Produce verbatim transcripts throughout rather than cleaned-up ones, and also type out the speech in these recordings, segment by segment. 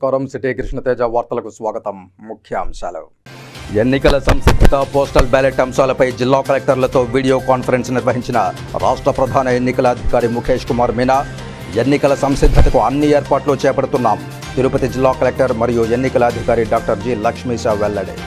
నమస్కారం. సిటీ కృష్ణతేజ వార్తలకు స్వాగతం. ముఖ్యాంశాలు. ఎన్నికల సంసిద్ధత, పోస్టల్ బ్యాలెట్ అంశాలపై జిల్లా కలెక్టర్లతో వీడియో కాన్ఫరెన్స్ నిర్వహించిన రాష్ట్ర ప్రధాన ఎన్నికల అధికారి ముఖేష్ కుమార్ మీనా. ఎన్నికల సంసిద్ధతకు అన్ని ఏర్పాట్లు చేపడుతున్నాం. తిరుపతి జిల్లా కలెక్టర్ మరియు ఎన్నికల అధికారి డాక్టర్ జి లక్ష్మీశా వెల్లడి.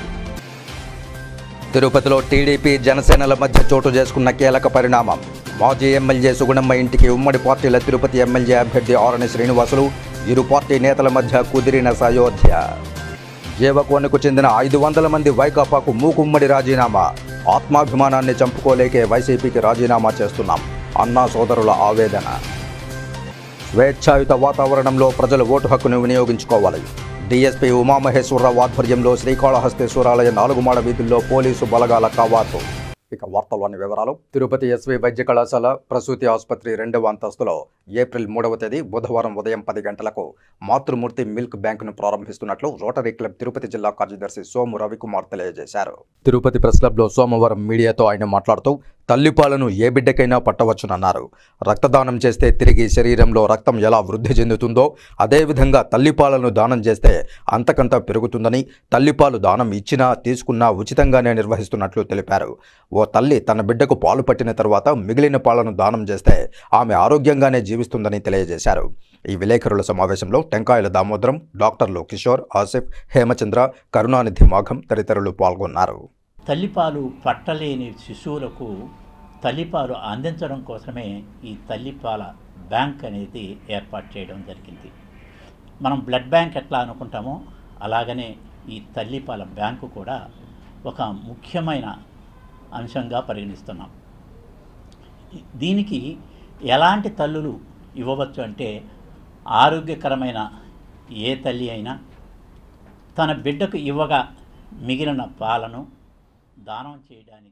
తిరుపతిలో టీడీపీ జనసేనల మధ్య చోటు చేసుకున్న కీలక పరిణామం. మాజీ ఎమ్మెల్యే సుగుణమ్మ ఇంటికి ఉమ్మడి పార్టీల తిరుపతి ఎమ్మెల్యే అభ్యర్థి ఆరణి శ్రీనివాసులు, ఇరు పార్టీ నేతల మధ్య కుదిరిన సయోధ్య. జీవకోనకు చెందిన ఐదు వందల మంది వైకాపాకు మూకుమ్మడి రాజీనామా. ఆత్మాభిమానాన్ని చంపుకోలేకే వైసీపీకి రాజీనామా చేస్తున్నాం అన్నా సోదరుల ఆవేదన. స్వేచ్ఛాయుత వాతావరణంలో ప్రజలు ఓటు హక్కును వినియోగించుకోవాలి. డీఎస్పీ ఉమామహేశ్వరరావు ఆధ్వర్యంలో శ్రీకాళహస్తీశ్వరాలయ నాలుగు మాడ వీధుల్లో పోలీసు బలగాల కవాతు. ఇక వార్తల్లోని వివరాలు. తిరుపతి ఎస్వి వైద్య కళాశాల ప్రసూతి ఆసుపత్రి రెండవ అంతస్తులో ఏప్రిల్ మూడవ తేదీ బుధవారం ఉదయం పది గంటలకు మాతృమూర్తి మిల్క్ బ్యాంకును ప్రారంభిస్తున్నట్లు రోటరీ క్లబ్ తిరుపతి జిల్లా కార్యదర్శి సోము రవికుమార్ తెలియజేశారు. తిరుపతి ప్రెస్ క్లబ్లో సోమవారం మీడియాతో ఆయన మాట్లాడుతూ తల్లిపాలను ఏ బిడ్డకైనా పట్టవచ్చునన్నారు. రక్తదానం చేస్తే తిరిగి శరీరంలో రక్తం ఎలా వృద్ధి చెందుతుందో అదేవిధంగా తల్లిపాలను దానం చేస్తే అంతకంతా పెరుగుతుందని, తల్లిపాలు దానం ఇచ్చినా తీసుకున్నా ఉచితంగానే నిర్వహిస్తున్నట్లు తెలిపారు. ఓ తల్లి తన బిడ్డకు పాలు పట్టిన తర్వాత మిగిలిన పాలను దానం చేస్తే ఆమె ఆరోగ్యంగానే జీవిస్తుందని తెలియజేశారు. ఈ విలేకరుల సమావేశంలో టెంకాయల దామోదరం, డాక్టర్లు కిషోర్, ఆసిఫ్, హేమచంద్ర, కరుణానిధి మాఘం తదితరులు పాల్గొన్నారు. తల్లిపాలు పట్టలేని శిశువులకు తల్లిపాలు అందించడం కోసమే ఈ తల్లిపాల బ్యాంక్ అనేది ఏర్పాటు చేయడం జరిగింది. మనం బ్లడ్ బ్యాంక్ ఎట్లా అనుకుంటామో అలాగనే ఈ తల్లిపాల బ్యాంకు కూడా ఒక ముఖ్యమైన అంశంగా పరిగణిస్తున్నాం. దీనికి ఎలాంటి తల్లులు ఇవ్వవచ్చు అంటే ఆరోగ్యకరమైన ఏ తల్లి అయినా తన బిడ్డకు ఇవ్వగా మిగిలిన పాలను దానం చేయడానికి.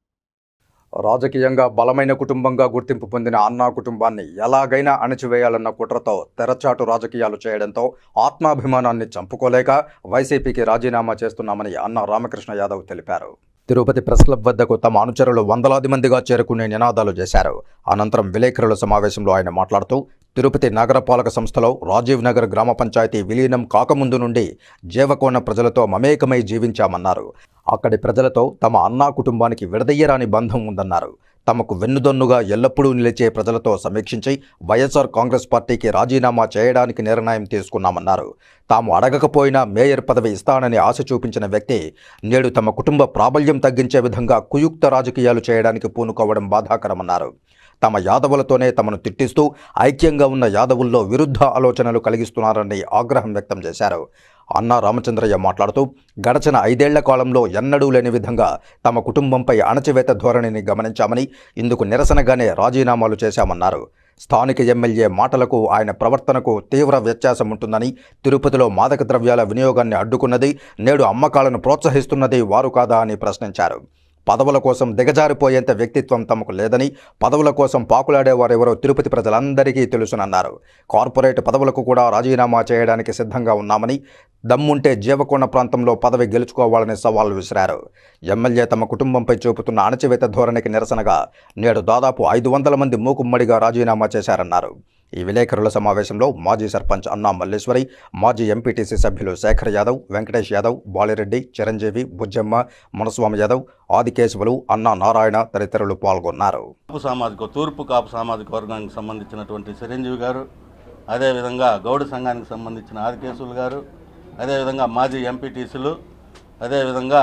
రాజకీయంగా బలమైన కుటుంబంగా గుర్తింపు పొందిన అన్నా కుటుంబాన్ని ఎలాగైనా అణచివేయాలన్న కుట్రతో తెరచాటు రాజకీయాలు చేయడంతో ఆత్మాభిమానాన్ని చంపుకోలేక వైసీపీకి రాజీనామా చేస్తున్నామని అన్నా రామకృష్ణ యాదవ్ తెలిపారు. తిరుపతి ప్రెస్ క్లబ్ వద్దకు తమ అనుచరులు వందలాది మందిగా చేరుకునే నినాదాలు చేశారు. అనంతరం విలేకరుల సమావేశంలో ఆయన మాట్లాడుతూ తిరుపతి నగరపాలక సంస్థలో రాజీవ్ నగర్ గ్రామ పంచాయతీ విలీనం కాకముందు నుండి జీవకోన ప్రజలతో మమేకమై జీవించామన్నారు. అక్కడి ప్రజలతో తమ అన్నా కుటుంబానికి విడదయ్యరాని బంధం ఉందన్నారు. తమకు వెన్నుదన్నుగా ఎల్లప్పుడూ నిలిచే ప్రజలతో సమీక్షించి వైఎస్ఆర్ కాంగ్రెస్ పార్టీకి రాజీనామా చేయడానికి నిర్ణయం తీసుకున్నామన్నారు. తాము అడగకపోయినా మేయర్ పదవి ఇస్తానని ఆశ చూపించిన వ్యక్తి నేడు తమ కుటుంబ ప్రాబల్యం తగ్గించే విధంగా కుయుక్త రాజకీయాలు చేయడానికి పూనుకోవడం బాధాకరమన్నారు. తమ యాదవులతోనే తమను తిట్టిస్తూ ఐక్యంగా ఉన్న యాదవుల్లో విరుద్ధ ఆలోచనలు కలిగిస్తున్నారని ఆగ్రహం వ్యక్తం చేశారు. అన్నా రామచంద్రయ్య మాట్లాడుతూ గడచిన ఐదేళ్ల కాలంలో ఎన్నడూ లేని విధంగా తమ కుటుంబంపై అణచివేత ధోరణిని గమనించామని, ఇందుకు నిరసనగానే రాజీనామాలు చేశామన్నారు. స్థానిక ఎమ్మెల్యే మాటలకు ఆయన ప్రవర్తనకు తీవ్ర వ్యత్యాసం ఉంటుందని, తిరుపతిలో మాదక ద్రవ్యాల వినియోగాన్ని అడ్డుకున్నది, నేడు అమ్మకాలను ప్రోత్సహిస్తున్నది వారు కాదా అని ప్రశ్నించారు. పదవుల కోసం దిగజారిపోయేంత వ్యక్తిత్వం తమకు లేదని, పదవుల కోసం పాకులాడేవారెవరో తిరుపతి ప్రజలందరికీ తెలుసునన్నారు. కార్పొరేట్ పదవులకు కూడా రాజీనామా చేయడానికి సిద్ధంగా ఉన్నామని, దమ్ముంటే జీవకోణ ప్రాంతంలో పదవి గెలుచుకోవాలని సవాల్ విసిరారు. ఎమ్మెల్యే తమ కుటుంబంపై చూపుతున్న అణచివేత ధోరణికి నిరసనగా నేడు దాదాపు ఐదు వందల మంది మూకుమ్మడిగా రాజీనామా చేశారన్నారు. ఈ విలేకరుల సమావేశంలో మాజీ సర్పంచ్ అన్నా మల్లేశ్వరి, మాజీ ఎంపీటీసీ సభ్యులు శేఖర్ యాదవ్, వెంకటేష్ యాదవ్, బాలిరెడ్డి, చిరంజీవి, బుజ్జమ్మ, మునస్వామి యాదవ్, ఆదికేశవులు, అన్నా నారాయణ తదితరులు పాల్గొన్నారు. కాపు సామాజిక తూర్పు కాపు సామాజిక వర్గానికి సంబంధించినటువంటి చిరంజీవి గారు, అదేవిధంగా గౌడ సంఘానికి సంబంధించిన ఆదికేశవులు గారు, అదేవిధంగా మాజీ ఎంపీటీసీలు, అదేవిధంగా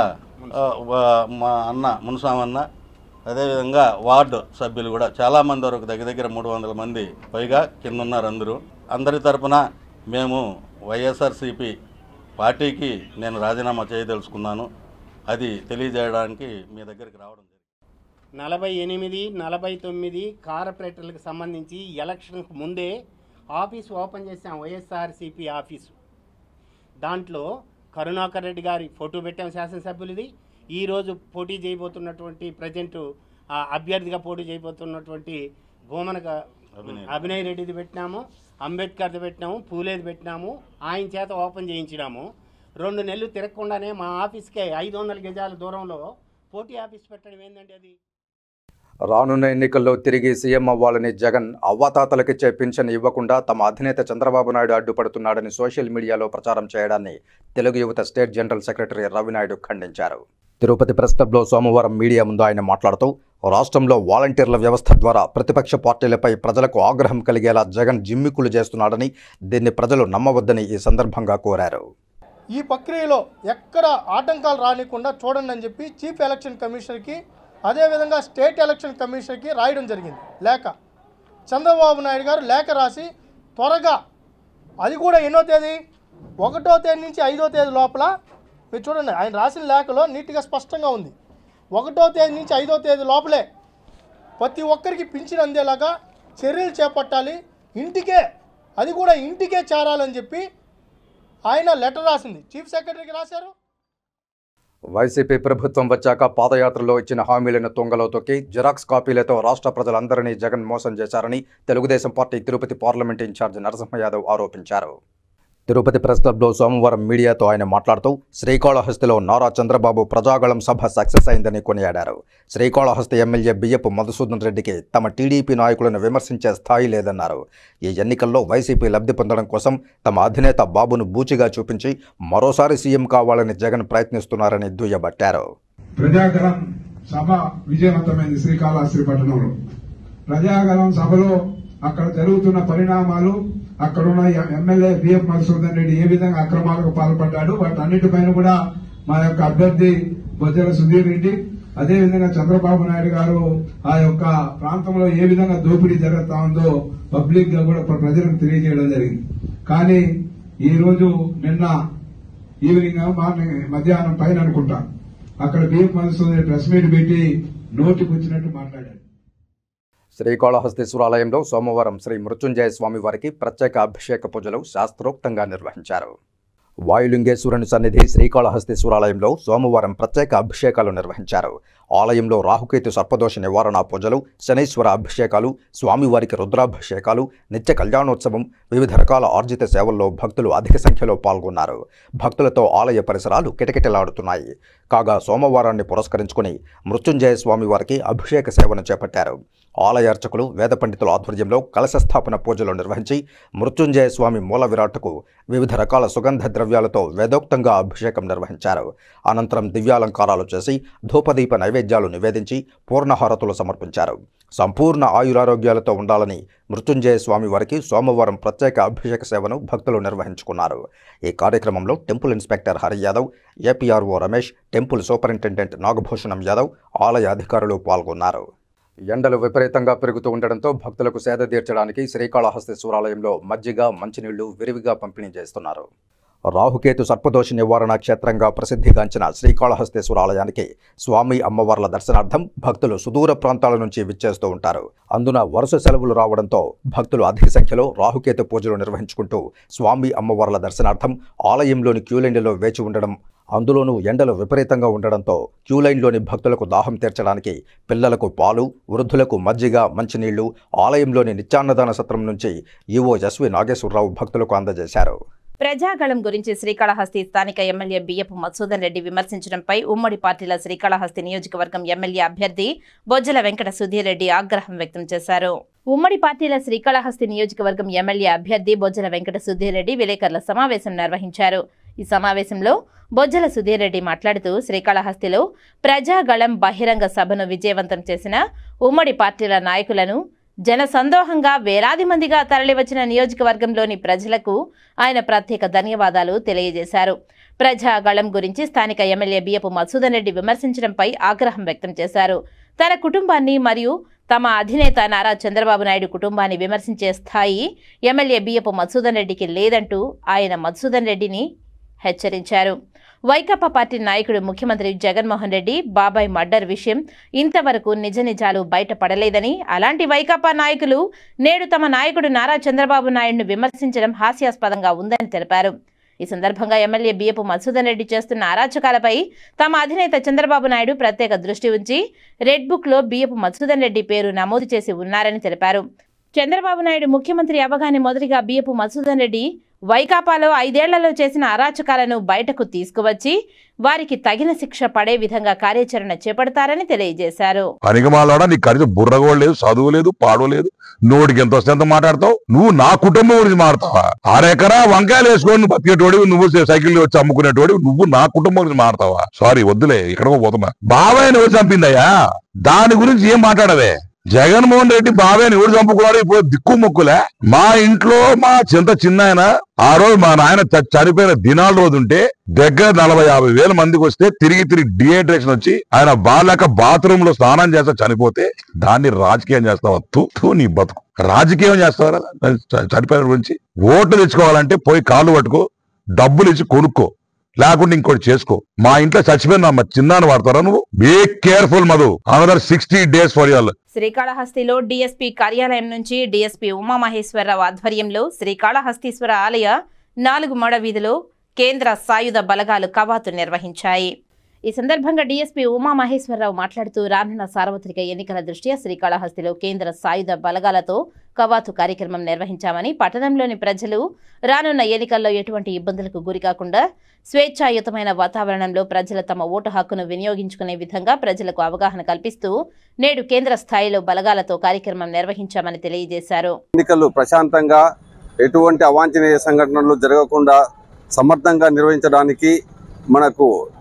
మా అన్న మునస్వామన్న, అదేవిధంగా వార్డు సభ్యులు కూడా చాలామంది వరకు దగ్గర దగ్గర మూడు వందల మంది పైగా కింద ఉన్నారు. అందరూ అందరి తరపున మేము వైఎస్ఆర్సీపీ పార్టీకి నేను రాజీనామా చేయదలుచుకున్నాను. అది తెలియజేయడానికి మీ దగ్గరికి రావడం జరిగింది. నలభై ఎనిమిది నలభై తొమ్మిది కార్పొరేటర్లకు సంబంధించి ఎలక్షన్కు ముందే ఆఫీసు ఓపెన్ చేసాం, వైఎస్ఆర్సీపీ ఆఫీసు. దాంట్లో కరుణాకర్ రెడ్డి గారి ఫోటో పెట్టాం శాసనసభ్యులది. ఈరోజు పోటీ చేయబోతున్నటువంటి ప్రజెంటు అభ్యర్థిగా పోటీ చేయబోతున్నటువంటి భూమనక అభినయ్ రెడ్డిది పెట్టినాము, అంబేద్కర్ది పెట్టినాము, పూలేది పెట్టినాము. ఆయన చేత ఓపెన్ చేయించినాము. రెండు నెలలు తిరగకుండానే మా ఆఫీస్కే ఐదు వందల గజాల దూరంలో పోటీ ఆఫీస్ పెట్టడం ఏందండి అది? రానున్న ఎన్నికల్లో తిరిగి సీఎం అవ్వాలని జగన్ అవ్వాతాతలకిచ్చే పింఛన్ ఇవ్వకుండా తమ అధినేత చంద్రబాబు నాయుడు అడ్డుపడుతున్నాడని సోషల్ మీడియాలో ప్రచారం చేయడాన్ని తెలుగు యువత స్టేట్ జనరల్ సెక్రటరీ రవినాయుడు ఖండించారు. తిరుపతి ప్రెస్ క్లబ్లో సోమవారం మీడియా ముందు ఆయన మాట్లాడుతూ రాష్ట్రంలో వాలంటీర్ల వ్యవస్థ ద్వారా ప్రతిపక్ష పార్టీలపై ప్రజలకు ఆగ్రహం కలిగేలా జగన్ జిమ్మికులు చేస్తున్నాడని, దీన్ని ప్రజలు నమ్మవద్దని ఈ సందర్భంగా కోరారు. ఈ ప్రక్రియలో ఎక్కడ ఆటంకాలు రానికుండా చూడండి అని చెప్పి చీఫ్ ఎలక్షన్ కమిషనర్కి అదేవిధంగా స్టేట్ ఎలక్షన్ కమిషనర్కి రాయడం జరిగింది లేఖ. చంద్రబాబు నాయుడు గారు లేఖ రాసి త్వరగా, అది కూడా ఎన్నో తేదీ ఒకటో తేదీ నుంచి ఐదో తేదీ లోపల, మీరు చూడండి ఆయన రాసిన లేఖలో నీట్గా స్పష్టంగా ఉంది, ఒకటో తేదీ నుంచి ఐదో తేదీ లోపలే ప్రతి ఒక్కరికి పింఛన్ అందేలాగా చర్యలు చేపట్టాలి, ఇంటికే, అది కూడా ఇంటికే చేరాలని చెప్పి ఆయన లెటర్ రాసింది, చీఫ్ సెక్రటరీకి రాశారు. వైసీపీ ప్రభుత్వం వచ్చాక పాదయాత్రలో ఇచ్చిన హామీలను తుంగలో తొక్కి జిరాక్స్ కాపీలతో రాష్ట్ర ప్రజలందరినీ జగన్ మోసం చేశారని Telugu Desam party Tirupati parliament incharge Narasimha Yadav ఆరోపించారు. తిరుపతి ప్రెస్ క్లబ్లో సోమవారం మీడియాతో ఆయన మాట్లాడుతూ శ్రీకాళహస్తిలో నారా చంద్రబాబు ప్రజాగళం సభ సక్సెస్ అయిందని కొనియాడారు. శ్రీకాళహస్తి ఎమ్మెల్యే బియ్యపు మధుసూదన్ రెడ్డికి తమ టీడీపీ నాయకులను విమర్శించే స్థాయి లేదన్నారు. ఈ ఎన్నికల్లో వైసీపీ లబ్ధి పొందడం కోసం తమ అధినేత బాబును బూచిగా చూపించి మరోసారి సీఎం కావాలని జగన్ ప్రయత్నిస్తున్నారని దుయ్యబట్టారు. ప్రజాగళం సభ విజయవంతమైంది శ్రీకాళహస్తి పట్టణంలో. ప్రజాగళం సభలో అక్కడ జరుగుతున్న పరిణామాలు, అక్కడున్న ఎమ్మెల్యే బిఎఫ్ మధుసూదన్ రెడ్డి ఏ విధంగా అక్రమాలకు పాల్పడ్డాడు, వాటన్నిటిపైన కూడా మా యొక్క అభ్యర్థి బొజ్జల సుధీర్ రెడ్డి, అదేవిధంగా చంద్రబాబు నాయుడు గారు ఆ యొక్క ప్రాంతంలో ఏ విధంగా దోపిడీ జరుగుతా ఉందో పబ్లిక్ గా కూడా ప్రజలకు తెలియజేయడం జరిగింది. కానీ ఈ రోజు నిన్న ఈవినింగ్ మార్నింగ్ మధ్యాహ్నం పైన అనుకుంటా అక్కడ బిఎఫ్ మధుసూదన్ రెడ్డి ప్రెస్ మీట్ పెట్టి నోటికి వచ్చినట్టు మాట్లాడారు. శ్రీకాళహస్తీశ్వరాలయంలో సోమవారం శ్రీ మృత్యుంజయ స్వామి వారికి ప్రత్యేక అభిషేక పూజలు శాస్త్రోక్తంగా నిర్వహించారు. వాయులింగేశ్వరుని సన్నిధి శ్రీకాళహస్తీశ్వరాలయంలో సోమవారం ప్రత్యేక అభిషేకాలు నిర్వహించారు. ఆలయంలో రాహుకేతు సర్పదోష నివారణ పూజలు, శనీశ్వర అభిషేకాలు, స్వామివారికి రుద్రాభిషేకాలు, నిత్య కళ్యాణోత్సవం, వివిధ రకాల ఆర్జిత సేవల్లో భక్తులు అధిక సంఖ్యలో పాల్గొన్నారు. భక్తులతో ఆలయ పరిసరాలు కిటకిటలాడుతున్నాయి. కాగా సోమవారాన్ని పురస్కరించుకుని మృత్యుంజయ స్వామివారికి అభిషేక సేవను చేపట్టారు. ఆలయ అర్చకులు, వేద పండితుల ఆధ్వర్యంలో కలశస్థాపన పూజలు నిర్వహించి మృత్యుంజయ స్వామి మూల విరాట్కు వివిధ రకాల సుగంధ ద్రవ్యాలతో వేదోక్తంగా అభిషేకం నిర్వహించారు. అనంతరం దివ్యాలంకారాలు చేసి ధూపదీప నైవేద్యాలు నివేదించి పూర్ణహారతులు సమర్పించారు. సంపూర్ణ ఆయురారోగ్యాలతో ఉండాలని మృత్యుంజయ స్వామి వారికి సోమవారం ప్రత్యేక అభిషేక సేవను భక్తులు నిర్వహించుకున్నారు. ఈ కార్యక్రమంలో temple inspector Hari Yadav, APRO Ramesh, temple superintendent Nagabhushanam Yadav, ఆలయ అధికారులు పాల్గొన్నారు. ఎండలు విపరీతంగా పెరుగుతూ ఉండడంతో భక్తులకు సేద తీర్చడానికి శ్రీకాళహస్తీశ్వరాలయంలో మజ్జిగ, మంచినీళ్లు విరివిగా పంపిణీ చేస్తున్నారు. రాహుకేతు సర్పదోష నివారణ క్షేత్రంగా ప్రసిద్ధిగాంచిన శ్రీకాళహస్తీశ్వరాలయానికి స్వామి అమ్మవార్ల దర్శనార్థం భక్తులు సుదూర ప్రాంతాల నుంచి విచ్చేస్తూ ఉంటారు. అందున వరుస సెలవులు రావడంతో భక్తులు అధిక సంఖ్యలో రాహుకేతు పూజలు నిర్వహించుకుంటూ స్వామి అమ్మవార్ల దర్శనార్థం ఆలయంలోని క్యూలైన్లలో వేచి ఉండడం, అందులోనూ ఎండలు విపరీతంగా ఉండడంతో క్యూలైన్లోని భక్తులకు దాహం తీర్చడానికి పిల్లలకు పాలు, వృద్ధులకు మజ్జిగ, మంచినీళ్లు ఆలయంలోని నిత్యాన్నదాన సత్రం నుంచి ఈవో ఎస్వి నాగేశ్వరరావు భక్తులకు అందజేశారు. ప్రజాగళం గురించి శ్రీకాళహస్తి స్థానిక ఎమ్మెల్యే బియ్యపు మధుసూదన్ రెడ్డి విమర్శించడంపై ఉమ్మడి పార్టీల శ్రీకాళహస్తి నియోజకవర్గం ఎమ్మెల్యే అభ్యర్థి బొజ్జల వెంకట సుధీర్ రెడ్డి ఆగ్రహం వ్యక్తం చేశారు. ఉమ్మడి పార్టీల శ్రీకాళహస్తి నియోజకవర్గం ఎమ్మెల్యే అభ్యర్థి బొజ్జల వెంకట సుధీర్ రెడ్డి విలేకరుల సమావేశం నిర్వహించారు. ఈ సమావేశంలో బొజ్జల సుధీర్ రెడ్డి మాట్లాడుతూ శ్రీకాళహస్తిలో ప్రజాగళం బహిరంగ సభను విజయవంతం చేసిన ఉమ్మడి పార్టీల నాయకులను, జన సందోహంగా వేలాది మందిగా తరలివచ్చిన నియోజకవర్గంలోని ప్రజలకు ఆయన ప్రత్యేక ధన్యవాదాలు తెలియజేశారు. ప్రజాగళం గురించి స్థానిక ఎమ్మెల్యే బియ్యపు మధుసూదన్ రెడ్డి విమర్శించడంపై ఆగ్రహం వ్యక్తం చేశారు. తన కుటుంబాన్ని మరియు తమ అధినేత నారా చంద్రబాబు నాయుడు కుటుంబాన్ని విమర్శించే స్థాయి ఎమ్మెల్యే బియ్యపు మధుసూదన్ రెడ్డికి లేదంటూ ఆయన మధుసూదన్ రెడ్డిని హెచ్చరించారు. వైకాపా పార్టీ నాయకుడు ముఖ్యమంత్రి జగన్మోహన్ రెడ్డి బాబాయ్ మర్డర్ విషయం ఇంతవరకు నిజ నిజాలు బయటపడలేదని, అలాంటి వైకాపా నాయకులు నేడు తమ నాయకుడు నారా చంద్రబాబు నాయుడును విమర్శించడం హాస్యాస్పదంగా ఉందని తెలిపారు. ఈ సందర్భంగా ఎమ్మెల్యే బియ్యపు మధుసూదన్ రెడ్డి చేస్తున్న అరాచకాలపై తమ అధినేత చంద్రబాబు నాయుడు ప్రత్యేక దృష్టి ఉంచి రెడ్ బుక్ లో బియ్యపు మధుసూదన్ రెడ్డి పేరు నమోదు చేసి ఉన్నారని తెలిపారు. చంద్రబాబు నాయుడు ముఖ్యమంత్రి అవగానే మొదటిగా బియ్యపు మధుసూదన్ రెడ్డి వైకాపాలో ఐదేళ్లలో చేసిన అరాచకాలను బయటకు తీసుకువచ్చి వారికి తగిన శిక్ష పడే విధంగా కార్యాచరణ చేపడతారని తెలియజేశారు. పనికిమాలాడా నీకు కనీసం బుర్ర కూడా లేదు, చదువు లేదు, పాడు లేదు, నోటికి ఎంత వస్తే ఎంత మాట్లాడతావు. నువ్వు నా కుటుంబం గురించి మాట్లాడతావా? అరెకరా వంకాయలు వేసుకొని నువ్వు బతికేటోడి, నువ్వు సైకిల్ వచ్చి అమ్ముకునేటోడి, నువ్వు నా కుటుంబం గురించి మాట్లాడతావా? సారీ వద్దులే, ఇక్కడికో పోతున్నా. బాబాయ్ని ఎవరు చంపిందయ్యా? దాని గురించి ఏం మాట్లాడవే? జగన్మోహన్ రెడ్డి బాబాయ్ని ఎవరు చంపుకున్నాడు? ఇప్పుడు దిక్కు మొక్కులే. మా ఇంట్లో మా చింత చిన్న ఆయన ఆ రోజు మా నాయన చనిపోయిన దినాల రోజు ఉంటే దగ్గర నలభై యాభై వేల మందికి వస్తే తిరిగి తిరిగి డిహైడ్రేషన్ వచ్చి ఆయన బాలేక బాత్రూమ్ లో స్నానం చేస్తా చనిపోతే దాన్ని రాజకీయం చేస్తావా? తూ నీ బతుకు రాజకీయం చేస్తావా? చనిపోయిన గురించి ఓట్లు తెచ్చుకోవాలంటే పోయి కాళ్ళు పట్టుకో, డబ్బులు ఇచ్చి కొనుక్కో, లేకుండా ఇంకోటి చేసుకో. మా ఇంట్లో చచ్చిపోయిన మా చిన్నాన్ని వాడతారా నువ్వు? Be careful Madhu, another sixty days for your. శ్రీకాళహస్తిలో డీఎస్పీ కార్యాలయం నుంచి డీఎస్పీ ఉమామహేశ్వరరావు ఆధ్వర్యంలో శ్రీకాళహస్తీశ్వర ఆలయ నాలుగు మడ వీధిలో కేంద్ర సాయుధ బలగాలు కవాతు నిర్వహించాయి. ఈ సందర్భంగా డీఎస్పీ ఉమామహేశ్వరరావు మాట్లాడుతూ రానున్న సార్వత్రిక ఎన్నికల దృష్ట్యా శ్రీకాళహస్తిలో కేంద్ర సాయుధ బలగాలతో కవాతు కార్యక్రమం నిర్వహించామని, పట్టణంలోని ప్రజలు రానున్న ఎన్నికల్లో ఎటువంటి ఇబ్బందులకు గురికాకుండా స్వేచ్ఛాయుతమైన వాతావరణంలో ప్రజలు తమ ఓటు హక్కును వినియోగించుకునే విధంగా ప్రజలకు అవగాహన కల్పిస్తూ నేడు కేంద్ర స్థాయిలో బలగాలతో కార్యక్రమం నిర్వహించామని తెలియజేశారు. ఎన్నికలు ప్రశాంతంగా ఎటువంటి అవాంఛనీయ సంఘటనలు జరగకుండా సమర్థంగా నిర్వహించడానికి మనకు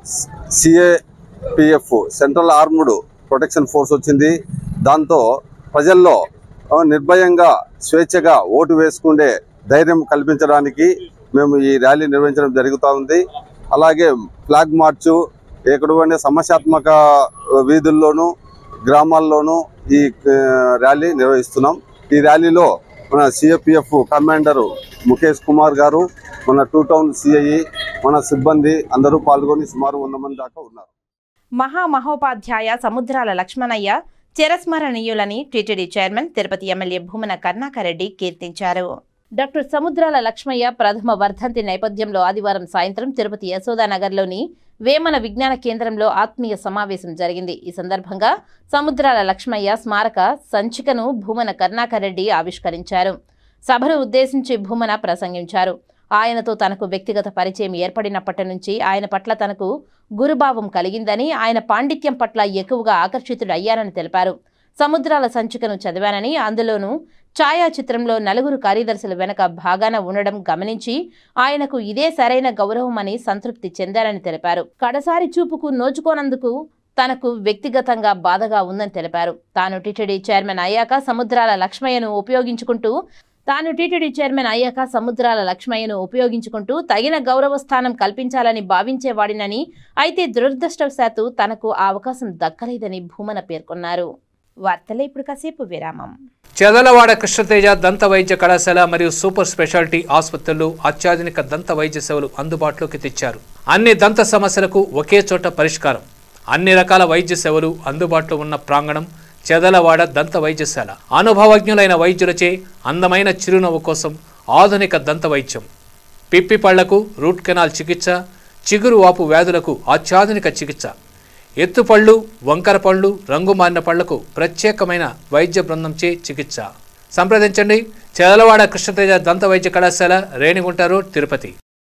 CAPF central armed protection force వచ్చింది. దాంతో ప్రజల్లో నిర్భయంగా స్వేచ్ఛగా ఓటు వేసుకునే ధైర్యం కల్పించడానికి మేము ఈ ర్యాలీ నిర్వహించడం జరుగుతూ ఉంది. అలాగే ఫ్లాగ్ మార్చు ఎక్కడైనా సమస్యాత్మక వీధుల్లోనూ గ్రామాల్లోనూ ఈ ర్యాలీ నిర్వహిస్తున్నాం. ఈ ర్యాలీలో మన సిఏపిఎఫ్ కమాండరు ముఖేష్ కుమార్ గారు, మన టూ టౌన్ సిఐ, మన సిబ్బంది అందరూ పాల్గొని సుమారు వంద మంది దాకా ఉన్నారు. మహామహోపాధ్యాయ సముద్రాల లక్ష్మణయ్య చిరస్మరణీయులని TTD chairman Tirupati MLA Bhumana Karunakar Reddy కీర్తించారు. డాక్టర్ సముద్రాల లక్ష్మయ్య ప్రథమ వర్ధంతి నేపథ్యంలో ఆదివారం సాయంత్రం తిరుపతి యశోదానగర్లోని వేమన విజ్ఞాన కేంద్రంలో ఆత్మీయ సమావేశం జరిగింది. ఈ సందర్భంగా సముద్రాల లక్ష్మయ్య స్మారక సంచికను భూమన కరుణాకర్ రెడ్డి ఆవిష్కరించారు. సభను ఉద్దేశించి భూమన ప్రసంగించారు. ఆయనతో తనకు వ్యక్తిగత పరిచయం ఏర్పడినప్పటి నుంచి ఆయన పట్ల తనకు గురుభావం కలిగిందని, ఆయన పాండిత్యం పట్ల ఎక్కువగా ఆకర్షితుడయ్యానని తెలిపారు. సముద్రాల సంచికను చదివానని, అందులోనూ ఛాయాచిత్రంలో నలుగురు కార్యదర్శుల వెనక భాగాన ఉండడం గమనించి ఆయనకు ఇదే సరైన గౌరవమని సంతృప్తి చెందారని తెలిపారు. కడసారి చూపుకు నోచుకోనందుకు తనకు వ్యక్తిగతంగా బాధగా ఉందని తెలిపారు. తాను టీటీడీ చైర్మన్ అయ్యాక సముద్రాల లక్ష్మయ్యను ఉపయోగించుకుంటూ తాను టీటీడీ చైర్మన్ అయ్యాక సముద్రాల లక్ష్మయ్యను ఉపయోగించుకుంటూ తగిన గౌరవ స్థానం కల్పించాలని భావించేవాడినని, అయితే దురదృష్టవశాత్తు తనకు ఆ అవకాశం దక్కలేదని భూమన పేర్కొన్నారు. వార్తలు ఇప్పుడు కాసేపు విరామం. చదలవాడ కృష్ణతేజ దంత వైద్య కళాశాల మరియు సూపర్ స్పెషాలిటీ ఆసుపత్రులు అత్యాధునిక దంత వైద్య సేవలు అందుబాటులోకి తెచ్చారు. అన్ని దంత సమస్యలకు ఒకే చోట పరిష్కారం. అన్ని రకాల వైద్య సేవలు అందుబాటులో ఉన్న ప్రాంగణం చదలవాడ దంత వైద్యశాల. అనుభవజ్ఞులైన వైద్యులచే అందమైన చిరునవ్వు కోసం ఆధునిక దంత వైద్యం, పిప్పి పళ్లకు రూట్ కెనాల్ చికిత్స, చిగురు వాపు వ్యాధులకు అత్యాధునిక చికిత్స, ఎత్తుపళ్ళు, వంకర పళ్ళు, రంగు మారిన పళ్లకు ప్రత్యేకమైన వైద్య బృందంచే చికిత్స. సంప్రదించండి చదలవాడ కృష్ణతేజ దంత వైద్య కళాశాల, రేణిగుంట రోడ్, తిరుపతి.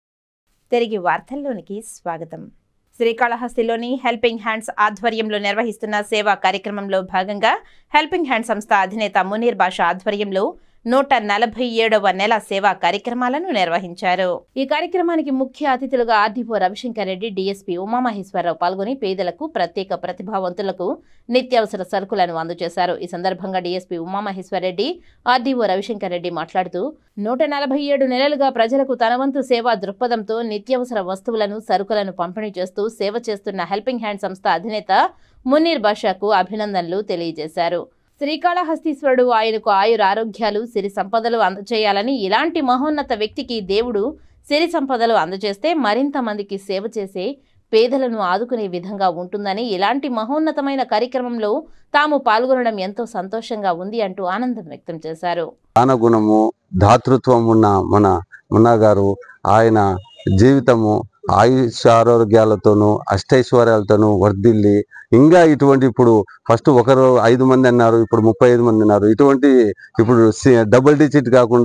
తిరిగి వార్తల్లోనికి స్వాగతం. శ్రీకాళహస్తిలోని హెల్పింగ్ హ్యాండ్స్ ఆధ్వర్యంలో నిర్వహిస్తున్న సేవా కార్యక్రమంలో భాగంగా హెల్పింగ్ హ్యాండ్ సంస్థ అధినేత మునీర్ బాషా ఆధ్వర్యంలో నూట నలభై ఏడవ నెల సేవా కార్యక్రమాలను నిర్వహించారు. ఈ కార్యక్రమానికి ముఖ్య అతిథులుగా ఆర్డీఓ రవిశంకర్ రెడ్డి, డీఎస్పీ ఉమామహేశ్వరరావు పాల్గొని పేదలకు, ప్రత్యేక ప్రతిభావంతులకు నిత్యావసర సరుకులను అందజేశారు. ఈ సందర్భంగా డీఎస్పీ ఉమామహేశ్వర్ రెడ్డి, ఆర్డీఓ రవిశంకర్ రెడ్డి మాట్లాడుతూ నూట నలభై ఏడు నెలలుగా ప్రజలకు తన వంతు సేవా దృక్పథంతో నిత్యావసర వస్తువులను, సరుకులను పంపిణీ చేస్తూ సేవ చేస్తున్న హెల్పింగ్ హ్యాండ్ సంస్థ అధినేత మునీర్ బాషాకు అభినందనలు తెలియజేశారు. శ్రీకాళహస్తీశ్వరుడు ఆయనకు ఆయుర ఆరోగ్యాలు, సిరి సంపదలు అందజేయాలని, ఇలాంటి మహోన్నత వ్యక్తికి దేవుడు సిరి సంపదలు అందజేస్తే మరింత మందికి సేవ చేసే పేదలను ఆదుకునే విధంగా ఉంటుందని, ఇలాంటి మహోన్నతమైన కార్యక్రమంలో తాము పాల్గొనడం ఎంతో సంతోషంగా ఉంది అంటూ ఆనందం వ్యక్తం చేశారు. దానగుణము, దాతృత్వం ఉన్న మన మున్నా గారు ఆయన జీవితము ఆయుష్ ఆరోగ్యాలతోనూ అష్టైశ్వర్యాలతోనూ వర్ధిల్లి ఇంకా ఇటువంటి ఇప్పుడు ఫస్ట్ ఒకరు ఐదు మంది అన్నారు, ఇప్పుడు ముప్పై ఐదు మంది అన్నారు. ఇటువంటి ఇప్పుడు డబుల్ డిజిట్ కాకుండా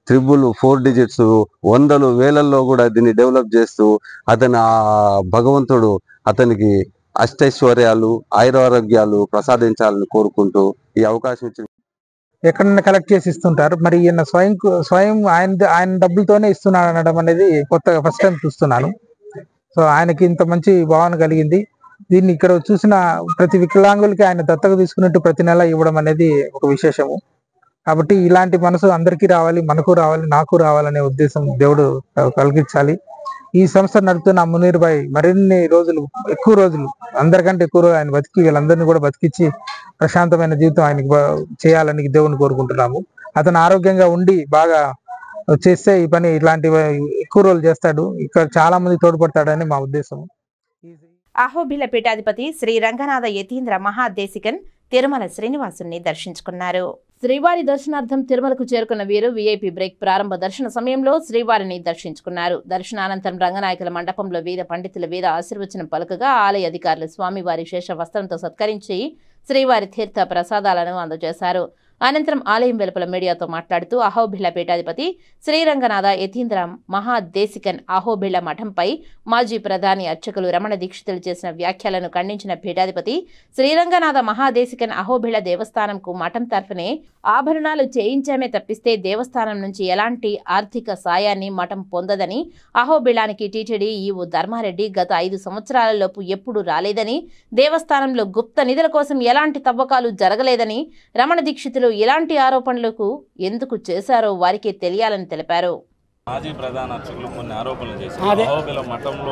త్రిబుల్ ఫోర్ డిజిట్స్ వందలు వేలల్లో కూడా దీన్ని డెవలప్ చేస్తూ అతని ఆ భగవంతుడు అతనికి అష్టైశ్వర్యాలు ఆయురారోగ్యాలు ప్రసాదించాలని కోరుకుంటూ ఈ అవకాశం ఇచ్చిన ఎక్కడన్నా కలెక్ట్ చేసి ఇస్తుంటారు. మరి ఈయన స్వయం స్వయం ఆయన ఆయన డబ్బులతోనే ఇస్తున్నాడు అనడం అనేది కొత్తగా ఫస్ట్ టైం చూస్తున్నాను. సో ఆయనకి ఇంత మంచి భావన కలిగింది. దీన్ని ఇక్కడ చూసిన ప్రతి వికలాంగులకి ఆయన దత్తత తీసుకున్నట్టు ప్రతి నెల ఇవ్వడం అనేది ఒక విశేషము. కాబట్టి ఇలాంటి మనసు అందరికీ రావాలి, మనకు రావాలి, నాకు రావాలనే ఉద్దేశం దేవుడు కలిగించాలి. ఈ సంస్థ నడుపుతున్న మునీర్ భాయ్ మరిన్ని రోజులు ఎక్కువ రోజులు అందరికంటే ఎక్కువ రోజులు ఆయన బతికి వీళ్ళందరినీ కూడా బతికించి ప్రశాంతమైన జీవితం ఆయనకి చేయాలని దేవుని కోరుకుంటున్నాము. అతను ఆరోగ్యంగా ఉండి బాగా చేస్తే ఈ పని ఇట్లాంటి ఎక్కువ రోజులు చేస్తాడు, ఇక్కడ చాలా మంది తోడ్పడతాడని మా ఉద్దేశం. అహోబిల పీఠాధిపతి శ్రీ రంగనాథ యతీంద్ర మహాదేశికన్ తిరుమల శ్రీనివాసుని దర్శించుకున్నారు. శ్రీవారి దర్శనార్థం తిరుమలకు చేరుకున్న వీరు వీఐపీ బ్రేక్ ప్రారంభ దర్శన సమయంలో శ్రీవారిని దర్శించుకున్నారు. దర్శనానంతరం రంగనాయకుల మండపంలో వేద పండితుల వేద ఆశీర్వచనం పలుకగా ఆలయ అధికారులు స్వామివారి శేష వస్త్రంతో సత్కరించి శ్రీవారి తీర్థ ప్రసాదాలను అందజేశారు. అనంతరం ఆలయం వెలుపల మీడియాతో మాట్లాడుతూ అహోబిళ్ల పీఠాధిపతి శ్రీరంగనాథ యతీంద్ర మహాదేశికన్ అహోబిళ్ల మఠంపై మాజీ ప్రధాని అర్చకులు రమణ దీక్షితులు చేసిన వ్యాఖ్యలను ఖండించిన పీఠాధిపతి శ్రీరంగనాథ మహాదేశికన్ అహోబిళ్ల దేవస్థానంకు మఠం తరఫునే ఆభరణాలు చేయించామే తప్పిస్తే దేవస్థానం నుంచి ఎలాంటి ఆర్థిక సాయాన్ని మఠం పొందదని, అహోబిళానికి టీటీడీ ఈవో ధర్మారెడ్డి గత ఐదు సంవత్సరాలలోపు ఎప్పుడూ రాలేదని, దేవస్థానంలో గుప్త నిధుల కోసం ఎలాంటి తవ్వకాలు జరగలేదని, రమణ దీక్షితులు ఎలాంటి ఆరోపణలకు ఎందుకు చేశారో వారికే తెలియాలని తెలిపారు. మాజీ ప్రధాన అర్చకులు కొన్ని ఆరోపణలు చేశారు. అహోబిల మఠంలో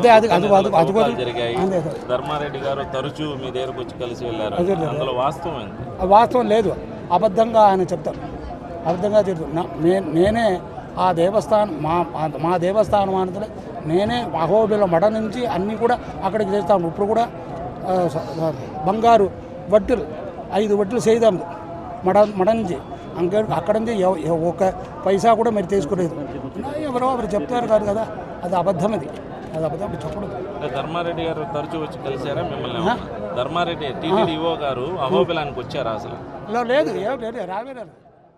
జరిగాయి. ధర్మారెడ్డి గారు తరచూ మీ దగ్గరకు వచ్చి కలిసి వెళ్ళారు. అందులో వాస్తవం ఏంటి? వాస్తవం లేదు, అబద్ధంగా ఆయన చెప్తారు. అబద్ధంగా చెప్తారు. నేనే ఆ దేవస్థానం మా మా దేవస్థానం అనేది నేనే అహోబిల మఠం నుంచి అన్నీ కూడా అక్కడికి చేస్తాను. ఇప్పుడు కూడా బంగారు వడ్డీలు ఐదు వడ్డీలు చేద్దాం మడ మడ నుంచి అంక అక్కడ నుంచి ఒక పైసా కూడా మీరు తీసుకోలేదు. ఎవరో ఎవరు చెప్తారు కాదు కదా, అది అబద్ధం. అది అది అబద్ధం చెప్పకూడదు. ధర్మారెడ్డి గారు తరచూ వచ్చి కలిసారా మిమ్మల్ని? ధర్మారెడ్డి టీటీడీ ఈవో గారు అహోబిలానికి వచ్చారా? అసలు లేదు, ఏం లేదు, రావే రాదు.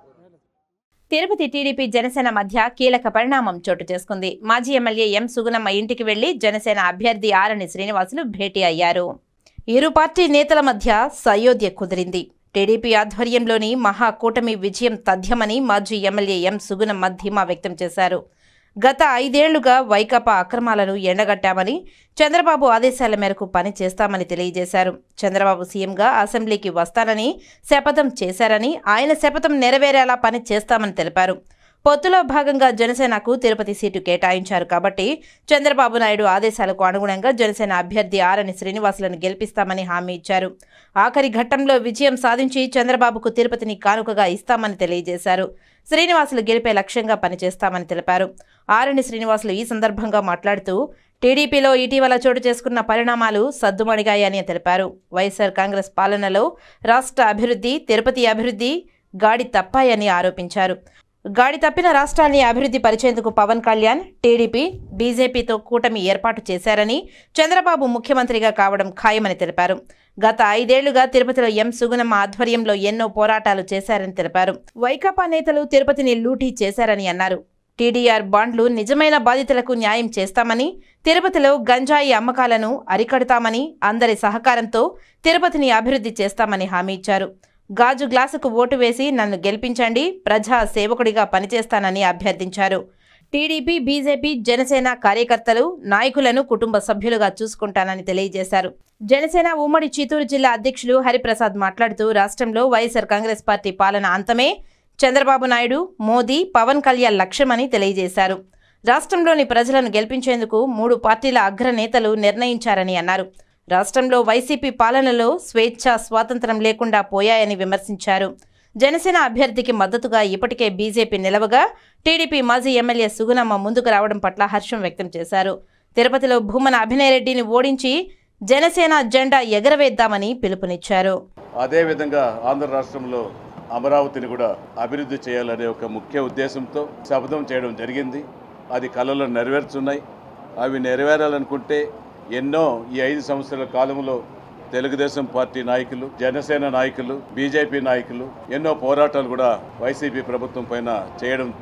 తిరుపతి టీడీపీ జనసేన మధ్య కీలక పరిణామం చోటు చేసుకుంది. మాజీ ఎమ్మెల్యే ఎం సుగుణమ్మ ఇంటికి వెళ్లి జనసేన అభ్యర్థి ఆరణి శ్రీనివాసులు భేటీ అయ్యారు. ఇరు పార్టీ నేతల మధ్య సయోధ్య కుదిరింది. టీడీపీ ఆధ్వర్యంలోని మహాకూటమి విజయం తథ్యమని మాజీ ఎమ్మెల్యే ఎం సుగుణమ్మ ధీమా వ్యక్తం చేశారు. గత ఐదేళ్లుగా వైకాపా అక్రమాలను ఎండగట్టామని, చంద్రబాబు ఆదేశాల మేరకు పని చేస్తామని తెలియజేశారు. చంద్రబాబు సీఎంగా అసెంబ్లీకి వస్తానని శపథం చేశారని, ఆయన శపథం నెరవేరేలా పని చేస్తామని తెలిపారు. పొత్తులో భాగంగా జనసేనకు తిరుపతి సీటు కేటాయించారు కాబట్టి చంద్రబాబు నాయుడు ఆదేశాలకు అనుగుణంగా జనసేన అభ్యర్థి ఆరణి శ్రీనివాసులను గెలిపిస్తామని హామీ ఇచ్చారు. ఆఖరి ఘట్టంలో విజయం సాధించి చంద్రబాబుకు తిరుపతిని కానుకగా ఇస్తామని తెలియజేశారు. శ్రీనివాసులు గెలిపే లక్ష్యంగా పనిచేస్తామని తెలిపారు. ఆరణి శ్రీనివాసులు ఈ సందర్భంగా మాట్లాడుతూ టీడీపీలో ఇటీవల చోటు చేసుకున్న పరిణామాలు సద్దుమణిగాయని తెలిపారు. వైఎస్ఆర్ కాంగ్రెస్ పాలనలో రాష్ట్ర అభివృద్ధి, తిరుపతి అభివృద్ధి గాడి తప్పాయని ఆరోపించారు. గాడి తప్పిన రాష్ట్రాన్ని అభివృద్ధి పరిచేందుకు పవన్ కళ్యాణ్, టీడీపీ, బీజేపీతో కూటమి ఏర్పాటు చేశారని, చంద్రబాబు ముఖ్యమంత్రిగా కావడం ఖాయమని తెలిపారు. గత ఐదేళ్లుగా తిరుపతిలో ఎం సుగుణమ్మ ఆధ్వర్యంలో ఎన్నో పోరాటాలు చేశారని తెలిపారు. వైకాపా నేతలు తిరుపతిని లూటీ చేశారని అన్నారు. టీడీఆర్ బాండ్లు నిజమైన బాధితులకు న్యాయం చేస్తామని, తిరుపతిలో గంజాయి అమ్మకాలను అరికడతామని, అందరి సహకారంతో తిరుపతిని అభివృద్ధి చేస్తామని హామీ ఇచ్చారు. గాజు గ్లాసుకు ఓటు వేసి నన్ను గెలిపించండి, ప్రజా సేవకుడిగా పనిచేస్తానని అభ్యర్థించారు. టీడీపీ, బీజేపీ, జనసేన కార్యకర్తలు, నాయకులను కుటుంబ సభ్యులుగా చూసుకుంటానని తెలియజేశారు. జనసేన ఉమ్మడి చిత్తూరు జిల్లా అధ్యక్షులు హరిప్రసాద్ మాట్లాడుతూ రాష్ట్రంలో వైఎస్ఆర్ కాంగ్రెస్ పార్టీ పాలన అంతమే చంద్రబాబు నాయుడు, మోదీ, పవన్ కళ్యాణ్ లక్ష్యమని తెలియజేశారు. రాష్ట్రంలోని ప్రజలను గెలిపించేందుకు మూడు పార్టీల అగ్రనేతలు నిర్ణయించారని అన్నారు. రాష్ట్రంలో వైసీపీ పాలనలో స్వేచ్ఛ, స్వాతంత్రం లేకుండా పోయాయని విమర్శించారు. జనసేన అభ్యర్థికి మద్దతుగా ఇప్పటికే బీజేపీ నిలవగా టీడీపీ మాజీ ఎమ్మెల్యే సుగుణమ్మ ముందుకు రావడం పట్ల హర్షం వ్యక్తం చేశారు. తిరుపతిలో భూమన అభినయ్ రెడ్డిని ఓడించి జనసేన జెండా ఎగరవేద్దామని పిలుపునిచ్చారు. అదేవిధంగా ఆంధ్ర రాష్ట్రంలో అమరావతిని కూడా అభివృద్ధి చేయాలనే ఒక ముఖ్య ఉద్దేశంతో శపథం చేయడం జరిగింది. అది కళలు నెరవేర్చున్నాయి. అవి నెరవేరాలనుకుంటే ఎన్నో ఈ ఐదు సంవత్సరాల కాలంలో తెలుగుదేశం పార్టీ నాయకులు, జనసేన నాయకులు, బీజేపీ నాయకులు ఎన్నో పోరాటాలు కూడా వైసీపీ ప్రభుత్వం పైన చేయడం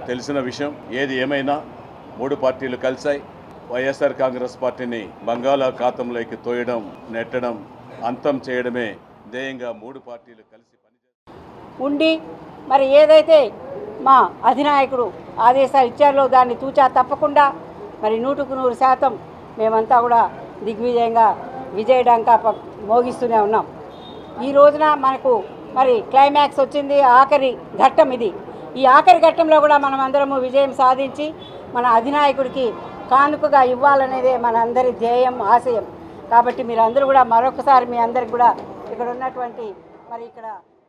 తెలిసిన విషయం. ఏది ఏమైనా మూడు పార్టీలు కలిశాయి. వైఎస్ఆర్ కాంగ్రెస్ పార్టీని బంగాళాఖాతంలోకి తోయడం, నెట్టడం, అంతం చేయడమే ధ్యేయంగా మూడు పార్టీలు కలిసి పనిచేస్తారు ఉండి మరి ఏదైతే మా అధినాయకుడు ఆదేశాలు ఇచ్చారో దాన్ని తూచా తప్పకుండా మరి నూటుకు నూరు శాతం మేమంతా కూడా దిగ్విజయంగా విజయడంకా మోగిస్తూనే ఉన్నాం. ఈ రోజున మనకు మరి క్లైమాక్స్ వచ్చింది, ఆఖరి ఘట్టం ఇది. ఈ ఆఖరి ఘట్టంలో కూడా మనం అందరము విజయం సాధించి మన అధినాయకుడికి కానుకగా ఇవ్వాలనేదే మన అందరి ధ్యేయం, ఆశయం. కాబట్టి మీరందరూ కూడా మరొకసారి మీ అందరికి కూడా ఇక్కడ ఉన్నటువంటి మరి ఇక్కడ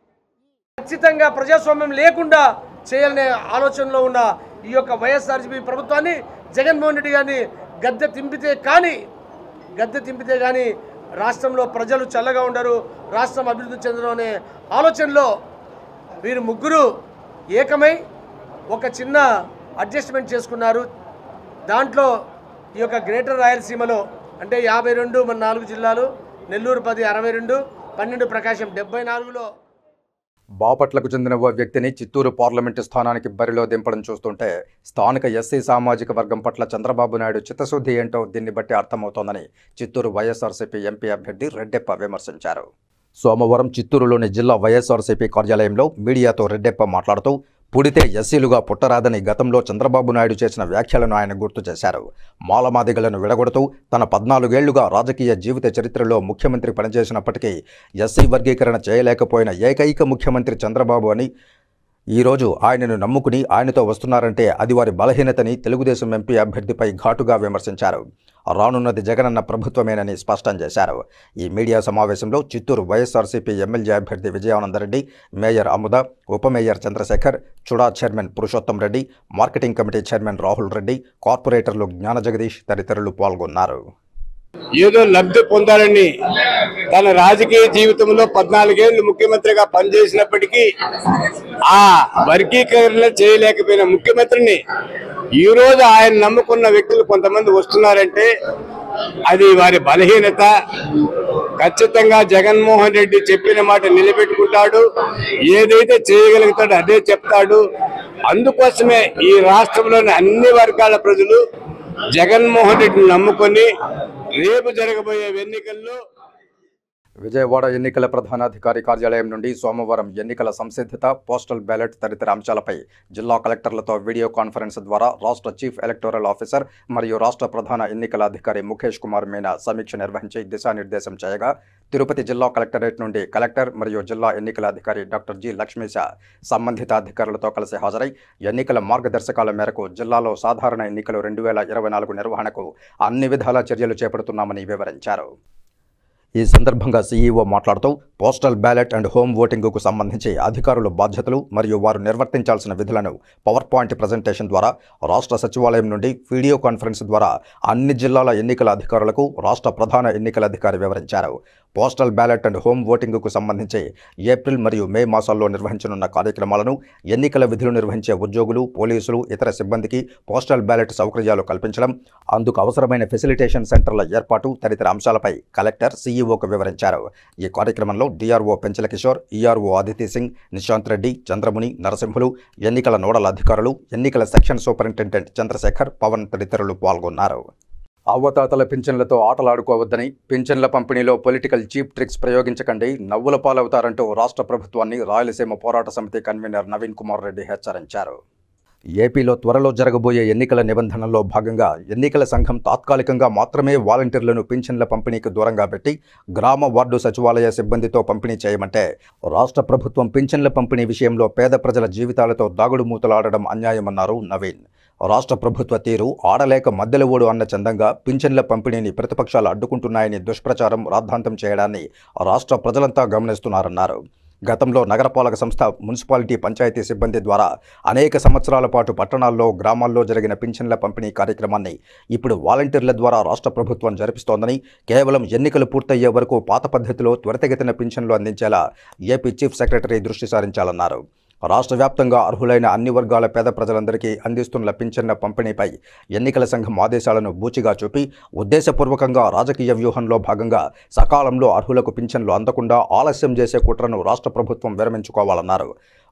ఖచ్చితంగా ప్రజాస్వామ్యం లేకుండా చేయాలనే ఆలోచనలో ఉన్న ఈ యొక్క వైఎస్ఆర్సీపీ ప్రభుత్వాన్ని జగన్మోహన్ రెడ్డి గారిని గద్దె తింపితే కానీ గద్దె తింపితే కానీ రాష్ట్రంలో ప్రజలు చల్లగా ఉండరు, రాష్ట్రం అభివృద్ధి చెందడం అనే ఆలోచనలో వీరు ముగ్గురు ఏకమై ఒక చిన్న అడ్జస్ట్మెంట్ చేసుకున్నారు. దాంట్లో ఈ యొక్క గ్రేటర్ రాయలసీమలో అంటే యాభై రెండు మన నాలుగు జిల్లాలు, నెల్లూరు పది, అరవై రెండు, పన్నెండు ప్రకాశం డెబ్బై నాలుగులో బాపట్లకు చెందిన ఓ వ్యక్తిని చిత్తూరు పార్లమెంటు స్థానానికి బరిలో దింపడం చూస్తుంటే స్థానిక ఎస్సీ సామాజిక వర్గం పట్ల చంద్రబాబు నాయుడు చిత్తశుద్ధి ఏంటో దీన్ని బట్టి అర్థమవుతోందని చిత్తూరు వైఎస్ఆర్సీపీ ఎంపీ అభ్యర్థి రెడ్డెప్ప విమర్శించారు. సోమవారం చిత్తూరులోని జిల్లా వైఎస్ఆర్సీపీ కార్యాలయంలో మీడియాతో రెడ్డెప్ప మాట్లాడుతూ పుడితే ఎస్సీలుగా పుట్టరాదని గతంలో చంద్రబాబు నాయుడు చేసిన వ్యాఖ్యలను ఆయన గుర్తు చేశారు. మాలమాదిగలను విడగొడుతూ తన పద్నాలుగేళ్లుగా రాజకీయ జీవిత చరిత్రలో ముఖ్యమంత్రి పనిచేసినప్పటికీ ఎస్సీ వర్గీకరణ చేయలేకపోయిన ఏకైక ముఖ్యమంత్రి చంద్రబాబు అని, ఈరోజు ఆయనను నమ్ముకుని ఆయనతో వస్తున్నారంటే అది వారి బలహీనతని తెలుగుదేశం ఎంపీ అభ్యర్థిపై ఘాటుగా విమర్శించారు. రానున్నది జగనన్న ప్రభుత్వమేనని స్పష్టం చేశారు. ఈ మీడియా సమావేశంలో చిత్తూరు వైఎస్ఆర్సీపీ ఎమ్మెల్యే అభ్యర్థి విజయానందరెడ్డి, మేయర్ అముద, ఉప mayor Chandrasekhar, చుడా chairman Purushottam Reddy, marketing committee chairman Rahul Reddy, కార్పొరేటర్లు జ్ఞాన జగదీష్ తదితరులు పాల్గొన్నారు. ఏదో లబ్ధి పొందాలని తన రాజకీయ జీవితంలో పద్నాలుగేళ్లు ముఖ్యమంత్రిగా పనిచేసినప్పటికీ ఆ వర్గీకరణ చేయలేకపోయిన ముఖ్యమంత్రిని ఈ రోజు ఆయన నమ్ముకున్న వ్యక్తులు కొంతమంది వస్తున్నారంటే అది వారి బలహీనత. ఖచ్చితంగా జగన్మోహన్ రెడ్డి చెప్పిన మాట నిలబెట్టుకుంటాడు, ఏదైతే చేయగలుగుతాడో అదే చెప్తాడు. అందుకోసమే ఈ రాష్ట్రంలోని అన్ని వర్గాల ప్రజలు జగన్మోహన్ రెడ్డిని నమ్ముకొని రేపు జరగబోయే ఎన్నికల్లో విజయవాడ ఎన్నికల ప్రధానాధికారి కార్యాలయం నుండి సోమవారం ఎన్నికల సంసిద్ధత, పోస్టల్ బ్యాలెట్ తదితర అంశాలపై జిల్లా కలెక్టర్లతో వీడియో కాన్ఫరెన్స్ ద్వారా రాష్ట్ర చీఫ్ ఎలక్టోరల్ ఆఫీసర్ మరియు రాష్ట్ర ప్రధాన ఎన్నికల అధికారి ముఖేష్ కుమార్ మీనా సమీక్ష నిర్వహించి దిశానిర్దేశం చేయగా, తిరుపతి జిల్లా కలెక్టరేట్ నుండి కలెక్టర్ మరియు జిల్లా ఎన్నికల అధికారి డాక్టర్ జి లక్ష్మీశ సంబంధిత అధికారులతో కలిసి హాజరై ఎన్నికల మార్గదర్శకాల మేరకు జిల్లాలో సాధారణ ఎన్నికలు రెండు వేల ఇరవై నాలుగు నిర్వహణకు అన్ని విధాల చర్యలు చేపడుతున్నామని వివరించారు. ఈ సందర్భంగా సీఈఓ మాట్లాడుతూ పోస్టల్ బ్యాలెట్ అండ్ హోమ్ ఓటింగుకు సంబంధించి అధికారుల బాధ్యతలు మరియు వారు నిర్వర్తించాల్సిన విధులను పవర్ పాయింట్ ప్రజెంటేషన్ ద్వారా రాష్ట్ర సచివాలయం నుండి వీడియో కాన్ఫరెన్స్ ద్వారా అన్ని జిల్లాల ఎన్నికల అధికారులకు రాష్ట్ర ప్రధాన ఎన్నికల అధికారి వివరించారు. పోస్టల్ బ్యాలెట్ అండ్ హోమ్ ఓటింగుకు సంబంధించి ఏప్రిల్ మరియు మే మాసాల్లో నిర్వహించనున్న కార్యక్రమాలను, ఎన్నికల విధులు నిర్వహించే ఉద్యోగులు, పోలీసులు, ఇతర సిబ్బందికి పోస్టల్ బ్యాలెట్ సౌకర్యాలు కల్పించడం, అందుకు అవసరమైన ఫెసిలిటేషన్ సెంటర్ల ఏర్పాటు తదితర అంశాలపై కలెక్టర్ సీఈఓకు వివరించారు. ఈ కార్యక్రమంలో డిఆర్ఓ పెంచల కిషోర్, ఈఆర్ఓ ఆదితి సింగ్, నిశాంత్ రెడ్డి, చంద్రముని, నరసింహులు, ఎన్నికల నోడల్ అధికారులు, ఎన్నికల సెక్షన్ సూపరింటెండెంట్ చంద్రశేఖర్, పవన్ తదితరులు పాల్గొన్నారు. అవ్వతాతల పింఛన్లతో ఆటలాడుకోవద్దని, పింఛన్ల పంపిణీలో పొలిటికల్ చీప్ ట్రిక్స్ ప్రయోగించకండి, నవ్వుల పాలవుతారంటూ రాష్ట్ర ప్రభుత్వాన్ని రాయలసీమ పోరాట సమితి కన్వీనర్ నవీన్ కుమార్ రెడ్డి హెచ్చరించారు. ఏపీలో త్వరలో జరగబోయే ఎన్నికల నిబంధనల్లో భాగంగా ఎన్నికల సంఘం తాత్కాలికంగా మాత్రమే వాలంటీర్లను పింఛన్ల పంపిణీకి దూరంగా పెట్టి గ్రామ వార్డు సచివాలయ సిబ్బందితో పంపిణీ చేయమంటే, రాష్ట్ర ప్రభుత్వం పింఛన్ల పంపిణీ విషయంలో పేద ప్రజల జీవితాలతో దాగుడు మూతలాడడం అన్యాయమన్నారు నవీన్. రాష్ట్ర ప్రభుత్వ తీరు ఆడలేక మద్దెల ఓడు అన్న చందంగా పింఛన్ల పంపిణీని ప్రతిపక్షాలు అడ్డుకుంటున్నాయని దుష్ప్రచారం, రాద్ధాంతం చేయడాన్ని రాష్ట్ర ప్రజలంతా గమనిస్తున్నారన్నారు. గతంలో నగరపాలక సంస్థ, మున్సిపాలిటీ, పంచాయతీ సిబ్బంది ద్వారా అనేక సంవత్సరాల పాటు పట్టణాల్లో, గ్రామాల్లో జరిగిన పింఛన్ల పంపిణీ కార్యక్రమాన్ని ఇప్పుడు వాలంటీర్ల ద్వారా రాష్ట్ర ప్రభుత్వం జరిపిస్తోందని, కేవలం ఎన్నికలు పూర్తయ్యే వరకు పాత పద్ధతిలో త్వరితగతిన పింఛన్లు అందించేలా ఏపీ చీఫ్ సెక్రటరీ దృష్టి సారించాలన్నారు. రాష్ట్ర వ్యాప్తంగా అర్హులైన అన్ని వర్గాల పేద ప్రజలందరికీ అందిస్తున్న పింఛన్ల పంపిణీపై ఎన్నికల సంఘం ఆదేశాలను బూచిగా చూపి ఉద్దేశపూర్వకంగా రాజకీయ వ్యూహంలో భాగంగా సకాలంలో అర్హులకు పింఛన్లు అందకుండా ఆలస్యం చేసే కుట్రను రాష్ట్ర ప్రభుత్వం విరమించుకోవాలన్నారు.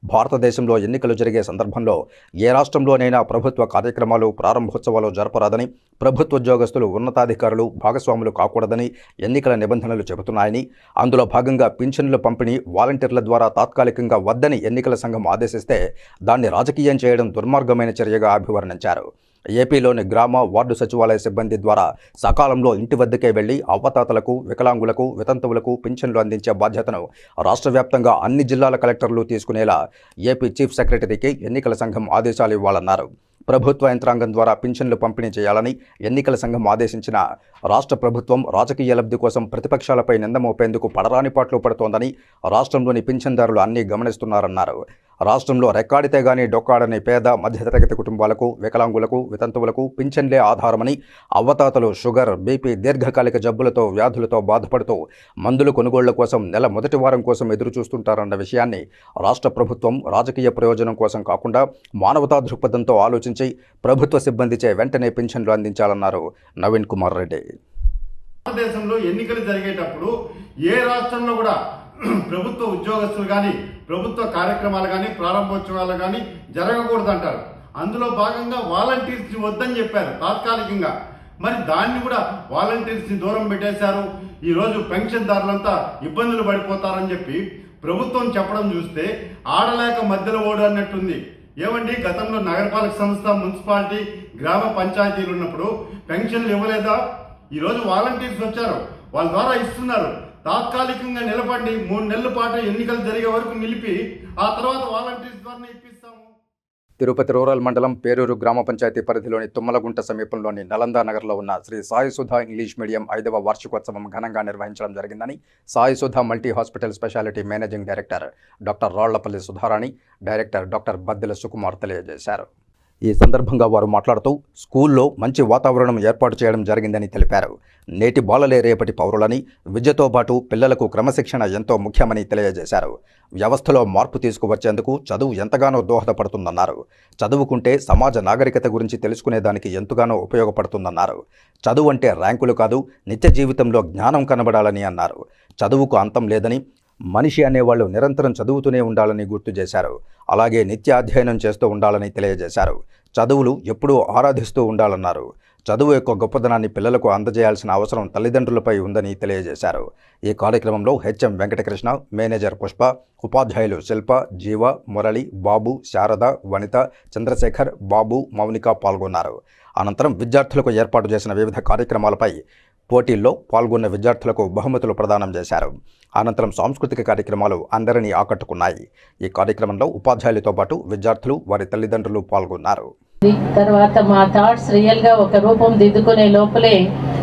భారతదేశంలో ఎన్నికలు జరిగే సందర్భంలో ఏ రాష్ట్రంలోనైనా ప్రభుత్వ కార్యక్రమాలు ప్రారంభోత్సవాలు జరపరాదని, ప్రభుత్వ ఉద్యోగస్తులు ఉన్నతాధికారులు భాగస్వాములు కాకూడదని ఎన్నికల నిబంధనలు చెబుతున్నాయని, అందులో భాగంగా పింఛన్ల పంపిణీ వాలంటీర్ల ద్వారా తాత్కాలికంగా వద్దని ఎన్నికల సంఘం ఆదేశిస్తే దాన్ని రాజకీయం చేయడం దుర్మార్గమైన చర్యగా అభివర్ణించారు. ఏపీలోని గ్రామ వార్డు సచివాలయ సిబ్బంది ద్వారా సకాలంలో ఇంటి వద్దకే వెళ్లి అవ్వతాతలకు, వికలాంగులకు, వితంతువులకు పింఛన్లు అందించే బాధ్యతను రాష్ట్ర వ్యాప్తంగా అన్ని జిల్లాల కలెక్టర్లు తీసుకునేలా ఏపీ చీఫ్ సెక్రటరీకి ఎన్నికల సంఘం ఆదేశాలు ఇవ్వాలన్నారు. ప్రభుత్వ యంత్రాంగం ద్వారా పింఛన్లు పంపిణీ చేయాలని ఎన్నికల సంఘం ఆదేశించిన రాష్ట్ర ప్రభుత్వం రాజకీయ లబ్ధి కోసం ప్రతిపక్షాలపై నింద మోపేందుకు పడరాని పాట్లు పడుతోందని రాష్ట్రంలోని పింఛన్దారులు అన్నీ గమనిస్తున్నారన్నారు. రాష్ట్రంలో రెక్కాడితే గానీ డొక్కాడని పేద మధ్యతరగతి కుటుంబాలకు, వికలాంగులకు, వితంతువులకు పింఛన్లే ఆధారమని, అవ్వతాతలు షుగర్, బీపీ, దీర్ఘకాలిక జబ్బులతో వ్యాధులతో బాధపడుతూ మందులు కొనుగోళ్ల కోసం నెల మొదటి వారం కోసం ఎదురు చూస్తుంటారన్న విషయాన్ని రాష్ట్ర ప్రభుత్వం రాజకీయ ప్రయోజనం కోసం కాకుండా మానవతా దృక్పథంతో ఆలోచించి ప్రభుత్వ సిబ్బందిచే వెంటనే పింఛన్లు అందించాలన్నారు నవీన్ కుమార్ రెడ్డి. భారతదేశంలో ఎన్నికలు జరిగేటప్పుడు ఏ రాష్ట్రంలో కూడా ప్రభుత్వ ఉద్యోగస్తులు కానీ ప్రభుత్వ కార్యక్రమాలు కానీ ప్రారంభోత్సవాలు కానీ జరగకూడదంటారు. అందులో భాగంగా వాలంటీర్స్ని వద్దని చెప్పారు తాత్కాలికంగా. మరి దాన్ని కూడా వాలంటీర్స్ని దూరం పెట్టేశారు. ఈరోజు పెన్షన్దారులంతా ఇబ్బందులు పడిపోతారని చెప్పి ప్రభుత్వం చెప్పడం చూస్తే ఆడలేక మధ్యలో ఓడు అన్నట్టుంది. ఏమండి, గతంలో నగరపాలక సంస్థ, మున్సిపాలిటీ, గ్రామ పంచాయతీలు ఉన్నప్పుడు పెన్షన్లు ఇవ్వలేదా? ఈరోజు వాలంటీర్స్ వచ్చారు, వాళ్ళ ద్వారా ఇస్తున్నారు. తాత్కాలికంగా నిలబడి మూడు నెలల పాటు ఎన్నికలు జరిగే వరకు నిలిపి ఆ తర్వాత వాలంటీర్స్ ద్వారా ఇప్పిస్తాము. తిరుపతి రూరల్ మండలం పేరూరు గ్రామ పంచాయతీ పరిధిలోని తుమ్మలగుంట సమీపంలోని నలంద నగర్లో ఉన్న శ్రీ సాయి సుధా ఇంగ్లీష్ మీడియం ఐదవ వార్షికోత్సవం ఘనంగా నిర్వహించడం జరిగిందని Sai Sudha multi hospital speciality managing director doctor Rallapalli Sudharani, director doctor Baddela Sukumar తెలియజేశారు. ఈ సందర్భంగా వారు మాట్లాడుతూ స్కూల్లో మంచి వాతావరణం ఏర్పాటు చేయడం జరిగిందని తెలిపారు. నేటి బాలలే రేపటి పౌరులని, విద్యతో పాటు పిల్లలకు క్రమశిక్షణ ఎంతో ముఖ్యమని తెలియజేశారు. వ్యవస్థలో మార్పు తీసుకువచ్చేందుకు చదువు ఎంతగానో దోహదపడుతుందన్నారు. చదువుకుంటే సమాజ నాగరికత గురించి తెలుసుకునేదానికి ఎంతగానో ఉపయోగపడుతుందన్నారు. చదువు అంటే ర్యాంకులు కాదు, నిత్య జీవితంలో జ్ఞానం కనబడాలని అన్నారు. చదువుకు అంతం లేదని, మనిషి అనేవాళ్ళు నిరంతరం చదువుతూనే ఉండాలని గుర్తు చేశారు. అలాగే నిత్య అధ్యయనం చేస్తూ ఉండాలని తెలియజేశారు. చదువులు ఎప్పుడూ ఆరాధిస్తూ ఉండాలన్నారు. చదువు యొక్క గొప్పదనాన్ని పిల్లలకు అందజేయాల్సిన అవసరం తల్లిదండ్రులపై ఉందని తెలియజేశారు. ఈ కార్యక్రమంలో హెచ్ఎం వెంకటకృష్ణ, మేనేజర్ పుష్ప, ఉపాధ్యాయులు శిల్ప, జీవ, మురళి, బాబు, శారద, వనిత, చంద్రశేఖర్, బాబు, మౌనిక పాల్గొన్నారు. అనంతరం విద్యార్థులకు ఏర్పాటు చేసిన వివిధ కార్యక్రమాలపై పోటీల్లో పాల్గొన్న విద్యార్థులకు బహుమతులు ప్రదానం చేశారు. అనంతరం సాంస్కృతిక కార్యక్రమాలు అందరినీ ఆకట్టుకున్నాయి. ఈ కార్యక్రమంలో ఉపాధ్యాయులతో పాటు విద్యార్థులు, వారి తల్లిదండ్రులు పాల్గొన్నారు. తర్వాత మా థాట్స్ రియల్ గా ఒక రూపం దిద్దుకునే లోపలే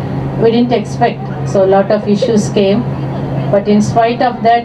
we didn't expect so lot of issues came, but in spite of that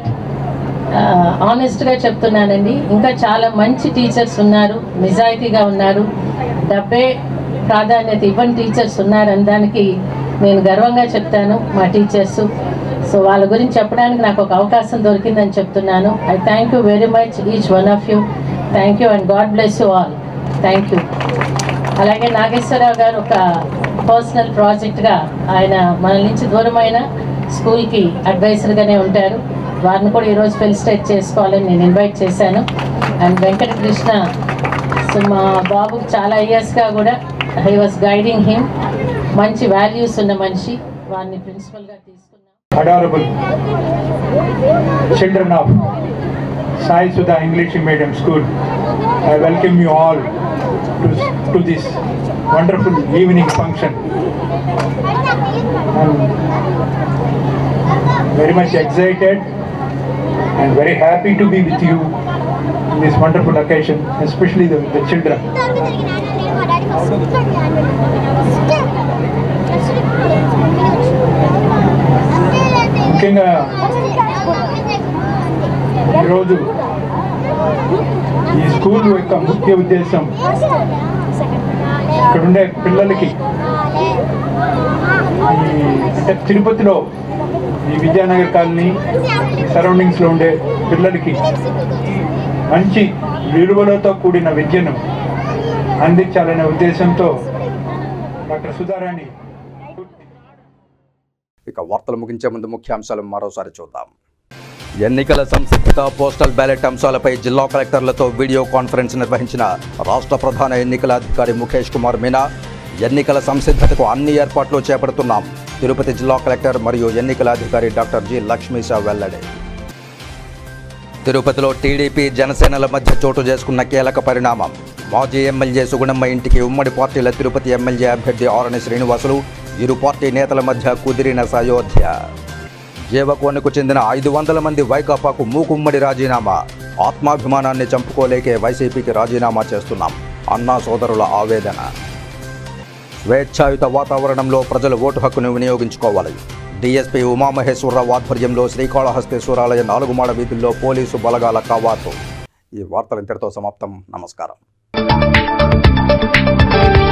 honest గా చెప్తున్నానండి, ఇంకా చాలా మంచి టీచర్స్ ఉన్నారు, నిజాయితీగా ఉన్నారు, డబ్బే ప్రాధాన్యత ఇవ్వని టీచర్స్ ఉన్నారు అని దానికి నేను గర్వంగా చెప్తాను. మా టీచర్స్, సో వాళ్ళ గురించి చెప్పడానికి నాకు ఒక అవకాశం దొరికిందని చెప్తున్నాను. I thank you very much each one of you. Thank you and God bless you all. Thank you. అలాగే నాగేశ్వరరావు గారు ఒక పర్సనల్ ప్రాజెక్ట్గా ఆయన మన నుంచి దూరమైన స్కూల్కి అడ్వైజర్గానే ఉంటారు. వారిని కూడా ఈరోజు ఫెలిసిటేట్ చేసుకోవాలని నేను ఇన్వైట్ చేశాను. అండ్ వెంకటకృష్ణ, సో మా బాబుకి చాలా ఇయర్స్గా కూడా హీ వాస్ గైడింగ్ హిమ్. మంచి వాల్యూస్ ఉన్న మనిషి, వారిని ప్రిన్సిపల్గా తీసుకున్నాం. Adorable children of Sai Sudha English Medium School, I welcome you all to, to this wonderful evening function. I'm very much excited and very happy to be with you in this wonderful occasion, especially the, the children. ముఖ్యంగా ఈరోజు ఈ school యొక్క ముఖ్య ఉద్దేశం ఇక్కడ ఉండే పిల్లలకి, అంటే తిరుపతిలో ఈ విద్యానగర్ కాలనీ సరౌండింగ్స్లో ఉండే పిల్లలకి మంచి విలువలతో కూడిన విద్యను అందించాలనే ఉద్దేశంతో డాక్టర్ సుధారాణి. ఇక వార్తలు ముగించే ముందు ముఖ్యాంశాలు మరోసారి చూద్దాం. ఎన్నికల సంసిద్ధత పోస్టల్ బ్యాలెట్ అంశాలపై జిల్లా కలెక్టర్లతో వీడియో కాన్ఫరెన్స్ నిర్వహించిన రాష్ట్ర ప్రధాన ఎన్నికల అధికారి ముఖేష్ కుమార్ మీనా ఎన్నికల సంసిద్ధతకు అన్ని ఏర్పాట్లు చేపడుతున్నాం. తిరుపతి జిల్లా కలెక్టర్ మరియు ఎన్నికల అధికారి డాక్టర్ జి లక్ష్మీశా వెల్లడి. తిరుపతిలో టీడీపీ జనసేనల మధ్య చోటు చేసుకున్న కీలక పరిణామం. మాజీ ఎమ్మెల్యే సుగుణమ్మ ఇంటికి ఉమ్మడి పార్టీల తిరుపతి ఎమ్మెల్యే అభ్యర్థి ఆరణి శ్రీనివాసులు, ఇరు పార్టీ నేతల మధ్య కుదిరిన సయోధ్య. జీవకోనకు చెందిన ఐదు వందల మంది వైకాపాకు మూకుమ్మడి రాజీనామా. ఆత్మాభిమానాన్ని చంపుకోలేకే వైసీపీకి రాజీనామా చేస్తున్నాం అన్నా సోదరుల ఆవేదన. స్వేచ్ఛాయుత వాతావరణంలో ప్రజలు ఓటు హక్కును వినియోగించుకోవాలి. డీఎస్పీ ఉమామహేశ్వరరావు ఆధ్వర్యంలో శ్రీకాళహస్తీశ్వరాలయ నాలుగు మాడ వీధుల్లో పోలీసు బలగాల కవాతు. ఈ వార్తలు ఇంతటితో సమాప్తం. నమస్కారం.